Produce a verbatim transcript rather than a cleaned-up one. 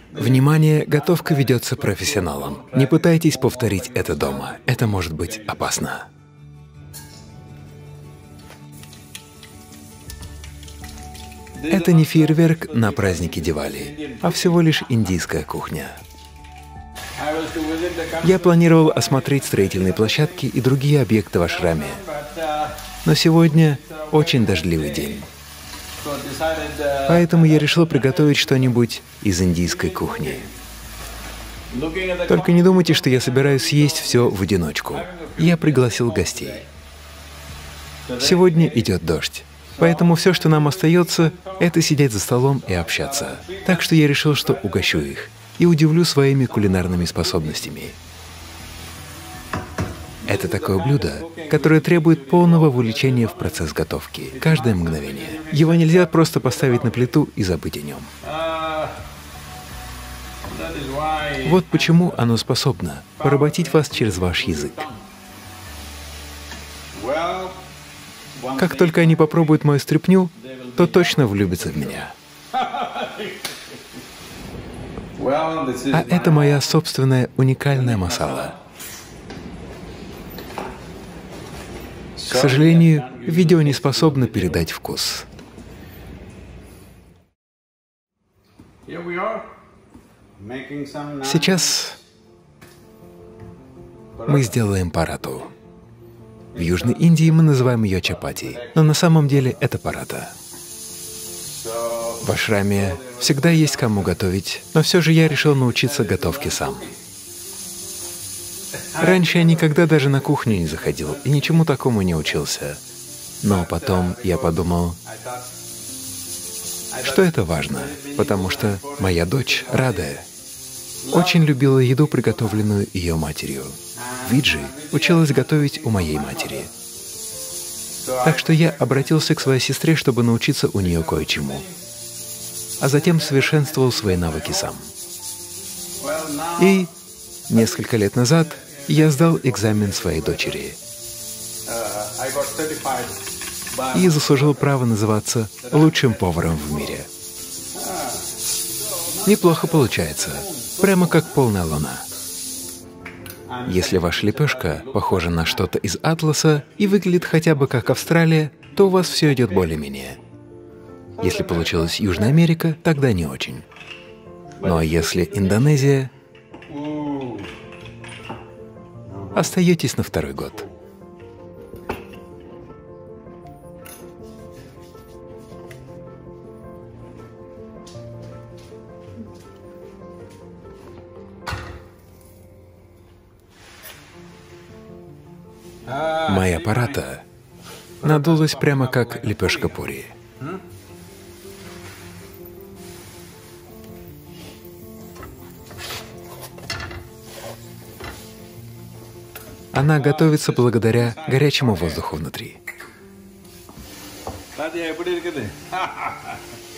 Внимание, готовка ведется профессионалом. Не пытайтесь повторить это дома, это может быть опасно. Это не фейерверк на празднике Дивали, а всего лишь индийская кухня. Я планировал осмотреть строительные площадки и другие объекты в ашраме, но сегодня очень дождливый день. Поэтому я решил приготовить что-нибудь из индийской кухни. Только не думайте, что я собираюсь съесть все в одиночку. Я пригласил гостей. Сегодня идет дождь, поэтому все, что нам остается, это сидеть за столом и общаться. Так что я решил, что угощу их и удивлю своими кулинарными способностями. Это такое блюдо, которое требует полного вовлечения в процесс готовки, каждое мгновение. Его нельзя просто поставить на плиту и забыть о нем. Вот почему оно способно поработить вас через ваш язык. Как только они попробуют мою стряпню, то точно влюбятся в меня. А это моя собственная уникальная масала. К сожалению, видео не способно передать вкус. Сейчас мы сделаем парату. В Южной Индии мы называем ее чапати, но на самом деле это парата. В ашраме всегда есть кому готовить, но все же я решил научиться готовке сам. Раньше я никогда даже на кухню не заходил и ничему такому не учился. Но потом я подумал, что это важно, потому что моя дочь, Рада, очень любила еду, приготовленную ее матерью. Виджи училась готовить у моей матери. Так что я обратился к своей сестре, чтобы научиться у нее кое-чему, а затем совершенствовал свои навыки сам. И несколько лет назад я сдал экзамен своей дочери и заслужил право называться лучшим поваром в мире. Неплохо получается, прямо как полная луна. Если ваша лепешка похожа на что-то из атласа и выглядит хотя бы как Австралия, то у вас все идет более-менее. Если получилась Южная Америка, тогда не очень. Ну а если Индонезия, остаетесь на второй год. Моя парата надулась прямо как лепешка пури. Она готовится благодаря горячему воздуху внутри.